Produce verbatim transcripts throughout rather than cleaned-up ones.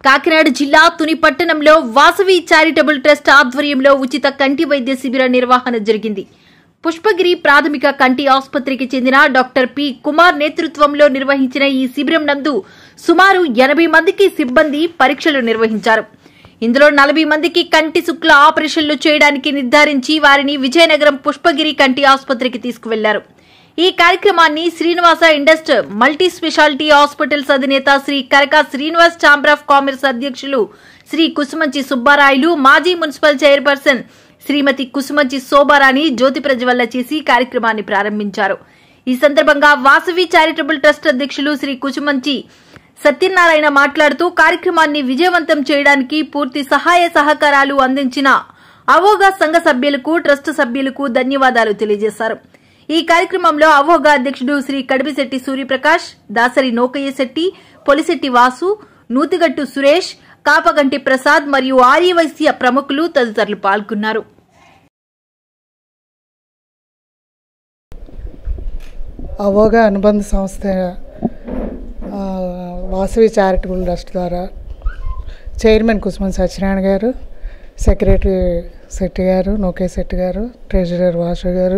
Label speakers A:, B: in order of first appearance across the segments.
A: కాకినాడ జిల్లా తుని పట్టణంలో Vasavi charitable trust ఆధ్వర్యంలో ఉచిత కంటి వైద్య శిబిర నిర్వహణ జరిగింది. పుష్పగిరి ప్రాథమిక కంటి ఆసుపత్రికి చెందిన డాక్టర్ పి కుమార్ నేతృత్వంలో నిర్వహించిన ఈ శిబిరం నందు సుమారు ఎనభై మందికి సిబ్బంది పరీక్షలు నిర్వహించారు. ఇందులో నలభై మందికి కంటి శుక్ల ఆపరేషన్లు చేయడానికి నిర్ధారించి వారిని విజయనగరం పుష్పగిరి కంటి ఆసుపత్రికి తీసుకువెళ్లారు. ఈ కార్యక్రమాన్ని శ్రీనివాస ఇండస్ట్ మల్టీ స్పెషాలిటీ హాస్పిటల్స్ అధినేత Shri Karaka Srinivas chamber of commerce అధ్యక్షులు శ్రీ కుసుమంచి సుబ్బారాయులు, మాజీ మున్సిపల్ చైర్పర్సన్ శ్రీమతి కుసుమంచి శోభారాణి జ్యోతి ప్రజ్వల్ల చేసి కార్యక్రమాన్ని ప్రారంభించారు. ఈ సందర్భంగా వాసవి చారిటబుల్ ట్రస్ట్ అధ్యక్షులు శ్రీ కుసుమంచి సత్యనారాయణ మాట్లాడుతూ కార్యక్రమాన్ని విజయవంతం చేయడానికి పూర్తి సహాయ సహకారాలు అందించిన అవోగా సంఘ సభ్యులకు, ట్రస్ట్ సభ్యులకు ధన్యవాదాలు తెలియజేశారు. ఈ కార్యక్రమంలో అవోగా అధ్యక్షుడు శ్రీ కడిపిశెట్టి సూర్యప్రకాష్, దాసరి నోకయ్య శెట్టి, పొలిశెట్టి వాసు, నూతిగట్టు సురేష్, కాపగంటి ప్రసాద్ మరియు ఆర్యవైశ్య ప్రముఖులు తదితరులు పాల్గొన్నారు.
B: అవోగా అనుబంధ సంస్థ వాసవి చారిటబుల్ ట్రస్ట్ ద్వారా చైర్మన్ కుసుమంచి సత్యనారాయణ గారు, సెక్రటరీ శెట్టి గారు, నోకే శెట్టి గారు, ట్రెజరర్ వాసు గారు,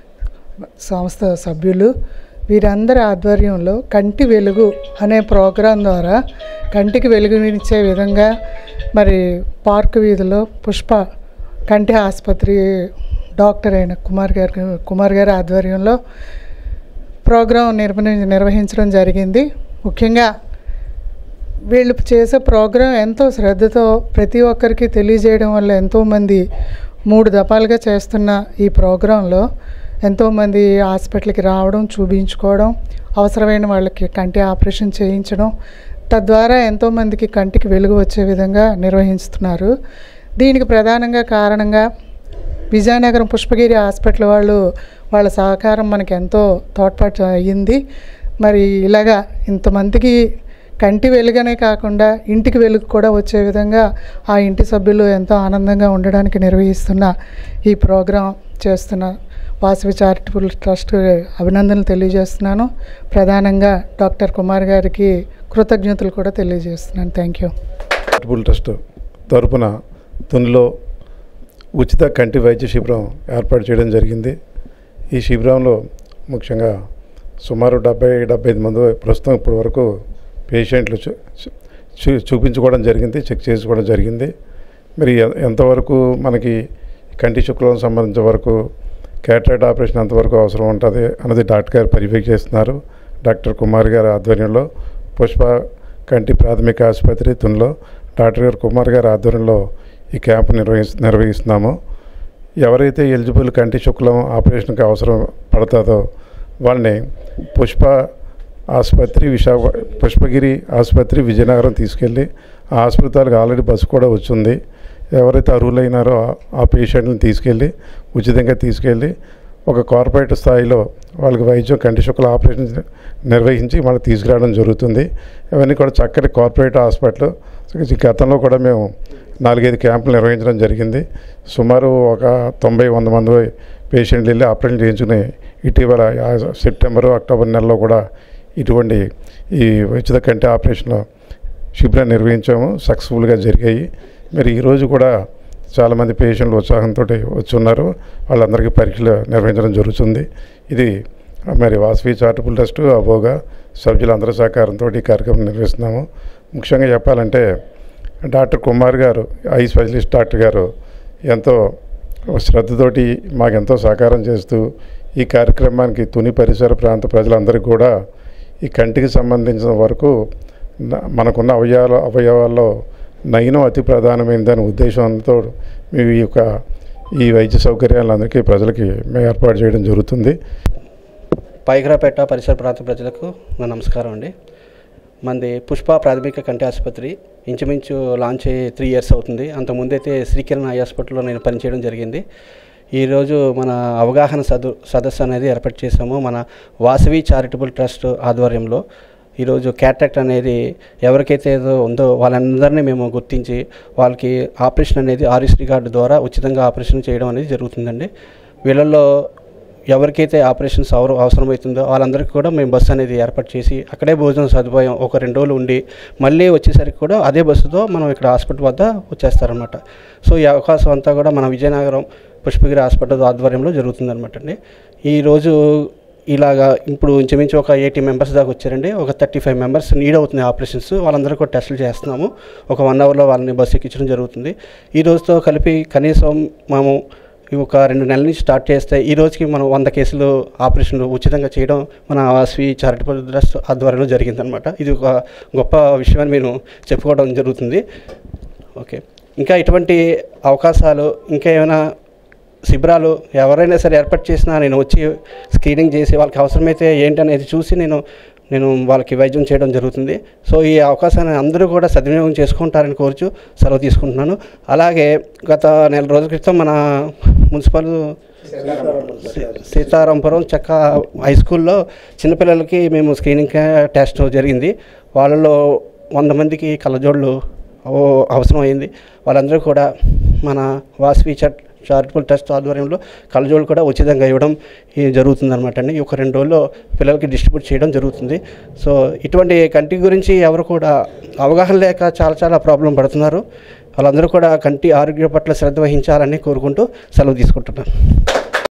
B: సంస్థ సభ్యులు వీరందరి ఆధ్వర్యంలో కంటి వెలుగు అనే ప్రోగ్రాం ద్వారా కంటికి వెలుగునిచ్చే విధంగా మరి పార్క్ వీధిలో పుష్ప కంటి ఆసుపత్రి డాక్టర్ అయిన కుమార్ గారి కుమార్ గారి ఆధ్వర్యంలో ప్రోగ్రాం నిర్వహి నిర్వహించడం జరిగింది. ముఖ్యంగా వీళ్ళు చేసే ప్రోగ్రాం ఎంతో శ్రద్ధతో ప్రతి ఒక్కరికి తెలియజేయడం వల్ల ఎంతోమంది మూడు దఫాలుగా చేస్తున్న ఈ ప్రోగ్రాంలో ఎంతోమంది హాస్పిటల్కి రావడం, చూపించుకోవడం, అవసరమైన వాళ్ళకి కంటి ఆపరేషన్ చేయించడం, తద్వారా ఎంతోమందికి కంటికి వెలుగు వచ్చే విధంగా నిర్వహిస్తున్నారు. దీనికి ప్రధానంగా కారణంగా విజయనగరం పుష్పగిరి హాస్పిటల్ వాళ్ళు వాళ్ళ సహకారం మనకి ఎంతో తోడ్పాటు అయ్యింది. మరి ఇలాగా ఇంతమందికి కంటి వెలుగనే కాకుండా ఇంటికి వెలుగు కూడా వచ్చే విధంగా ఆ ఇంటి సభ్యులు ఎంతో ఆనందంగా ఉండడానికి నిర్వహిస్తున్న ఈ ప్రోగ్రాం చేస్తున్న వాసవి చారిటబుల్ ట్రస్ట్ అభినందనలు తెలియజేస్తున్నాను. ప్రధానంగా డాక్టర్ కుమార్ గారికి కృతజ్ఞతలు కూడా తెలియజేస్తున్నాను. Thank you.
C: చారిటబుల్ ట్రస్ట్ తరపున తునిలో ఉచిత కంటి వైద్య శిబిరం ఏర్పాటు చేయడం జరిగింది. ఈ శిబిరంలో ముఖ్యంగా సుమారు డెబ్బై డెబ్బై ఐదు మంది ప్రస్తుతం ఇప్పటి వరకు పేషెంట్లు చూ చూపించుకోవడం జరిగింది, చెక్ చేసుకోవడం జరిగింది. మరి ఎంతవరకు మనకి కంటి శుక్లం సంబంధించిన వరకు క్యాటరాక్ట్ ఆపరేషన్ ఎంతవరకు అవసరం ఉంటుంది అన్నది డాక్టర్ గారు పర్యవేక్షిస్తున్నారు. డాక్టర్ కుమార్ గారి ఆధ్వర్యంలో పుష్ప కంటి ప్రాథమిక ఆసుపత్రి తునిలో డాక్టర్ గారు కుమార్ గారి ఆధ్వర్యంలో ఈ క్యాంపు నిర్వహి నిర్వహిస్తున్నాము. ఎవరైతే ఎలిజిబుల్ కంటి శుక్లం ఆపరేషన్కి అవసరం పడుతుందో వాళ్ళని పుష్ప ఆసుపత్రి విశాఖ పుష్పగిరి ఆసుపత్రి విజయనగరం తీసుకెళ్ళి ఆ ఆసుపత్రికి ఆల్రెడీ బస్సు కూడా వచ్చింది. ఎవరైతే అర్హులైనారో ఆ పేషెంట్ని తీసుకెళ్ళి ఉచితంగా తీసుకెళ్ళి ఒక కార్పొరేట్ స్థాయిలో వాళ్ళకి వైద్యం కంటి శుక్ల ఆపరేషన్ నిర్వహించి మనకు తీసుకురావడం జరుగుతుంది. ఇవన్నీ కూడా చక్కటి కార్పొరేట్ హాస్పిటల్. గతంలో కూడా మేము నాలుగైదు క్యాంపులు నిర్వహించడం జరిగింది. సుమారు ఒక తొంభై వంద మంది పేషెంట్లు వెళ్ళి ఆపరేషన్ చేయించుకుని ఇటీవల సెప్టెంబరు అక్టోబర్ నెలలో కూడా ఇటువంటి ఈ ఉచిత కంటి ఆపరేషన్ శిబిరం నిర్వహించాము. సక్సెస్ఫుల్గా జరిగాయి. మరి ఈరోజు కూడా చాలామంది పేషెంట్లు ఉత్సాహంతో వచ్చి ఉన్నారు. వాళ్ళందరికీ పరీక్షలు నిర్వహించడం జరుగుతుంది. ఇది మరి వాసవి చారిటబుల్ ట్రస్ట్ అవోగా సభ్యులందరి సహకారంతో ఈ కార్యక్రమం నిర్వహిస్తున్నాము. ముఖ్యంగా చెప్పాలంటే డాక్టర్ కుమార్ గారు, ఐ స్పెషలిస్ట్ డాక్టర్ గారు ఎంతో శ్రద్ధతోటి మాకెంతో సహకారం చేస్తూ ఈ కార్యక్రమానికి తుని పరిసర ప్రాంత ప్రజలందరికీ కూడా ఈ కంటికి సంబంధించిన వరకు మనకున్న అవయవాల అవయవాల్లో నయనం అతి ప్రధానమైన దాని ఉద్దేశంతో మేము ఈ యొక్క ఈ వైద్య సౌకర్యాలందరికీ ప్రజలకి మేము ఏర్పాటు చేయడం జరుగుతుంది.
D: పైగ్రాపేట పరిసర ప్రాంత ప్రజలకు నా నమస్కారం అండి. మనది పుష్ప ప్రాథమిక కంటి ఆసుపత్రి ఇంచుమించు లాంచ్ అయ్యి త్రీ ఇయర్స్ అవుతుంది. అంతకుముందైతే శ్రీకిరణ్ ఐ హాస్పిటల్లో నేను పనిచేయడం జరిగింది. ఈరోజు మన అవగాహన సదు సదస్సు అనేది ఏర్పాటు చేసాము మన వాసవి చారిటబుల్ ట్రస్ట్ ఆధ్వర్యంలో. ఈరోజు క్యాటరాక్ట్ అనేది ఎవరికైతే ఏదో ఉందో వాళ్ళందరినీ మేము గుర్తించి వాళ్ళకి ఆపరేషన్ అనేది ఆరోగ్యశ్రీ కార్డు ద్వారా ఉచితంగా ఆపరేషన్ చేయడం అనేది జరుగుతుందండి. వీళ్ళల్లో ఎవరికైతే ఆపరేషన్స్ అవరు అవసరమవుతుందో వాళ్ళందరికీ కూడా మేము బస్సు అనేది ఏర్పాటు చేసి అక్కడే భోజనం సదుపాయం ఒక రెండు రోజులు ఉండి మళ్ళీ వచ్చేసరికి కూడా అదే బస్సుతో మనం ఇక్కడ హాస్పిటల్ వద్ద వచ్చేస్తారనమాట. సో ఈ అవకాశం అంతా కూడా మన విజయనగరం పుష్పగిరి హాస్పిటల్ ఆధ్వర్యంలో జరుగుతుందన్నమాట అండి. ఈరోజు ఇలాగా ఇప్పుడు ఇంచుమించు ఒక ఎయిటీ మెంబర్స్ దాకా వచ్చారండి. ఒక థర్టీ ఫైవ్ మెంబర్స్ నీడ్ అవుతుంది ఆపరేషన్స్. వాళ్ళందరూ కూడా టెస్టులు చేస్తున్నాము. ఒక వన్ అవర్లో వాళ్ళని బస్సు ఎక్కించడం జరుగుతుంది. ఈ రోజుతో కలిపి కనీసం మేము ఒక రెండు నెలల నుంచి స్టార్ట్ చేస్తే ఈ రోజుకి మనం వంద కేసులు ఆపరేషన్లు ఉచితంగా చేయడం మన వాసవి చారిటబుల్ ట్రస్ట్ ఆధ్వర్యంలో జరిగిందనమాట. ఇది ఒక గొప్ప విషయమని నేను చెప్పుకోవడం జరుగుతుంది. ఓకే, ఇంకా ఇటువంటి అవకాశాలు ఇంకా ఏమైనా శిబిరాలు ఎవరైనా సరే ఏర్పాటు చేసినా నేను వచ్చి స్క్రీనింగ్ చేసి వాళ్ళకి అవసరమైతే ఏంటనేది చూసి నేను నేను వాళ్ళకి వైద్యం చేయడం జరుగుతుంది. సో ఈ అవకాశాన్ని అందరూ కూడా సద్వినియోగం చేసుకుంటారని కోరుచు సెలవు తీసుకుంటున్నాను. అలాగే గత నెల రోజుల క్రితం మన మున్సిపల్ సీతారాంపురం చెక్క హై స్కూల్లో చిన్నపిల్లలకి మేము స్క్రీనింగ్ టెస్ట్ జరిగింది. వాళ్ళలో వంద మందికి కళ్ళజోళ్ళు అవసరమైంది. వాళ్ళందరూ కూడా మన వాసవి చట్ చారిటబుల్ ట్రస్ట్ ఆధ్వర్యంలో కళ్ళజోళ్ళు కూడా ఉచితంగా ఇవ్వడం జరుగుతుందన్నమాట అండి. ఈ ఒక రెండు రోజుల్లో పిల్లలకి డిస్ట్రిబ్యూట్ చేయడం జరుగుతుంది. సో ఇటువంటి కంటి గురించి ఎవరు కూడా అవగాహన లేక చాలా చాలా ప్రాబ్లం పడుతున్నారు. వాళ్ళందరూ కూడా కంటి ఆరోగ్యం పట్ల శ్రద్ధ వహించాలని కోరుకుంటూ సెలవు తీసుకుంటున్నాను.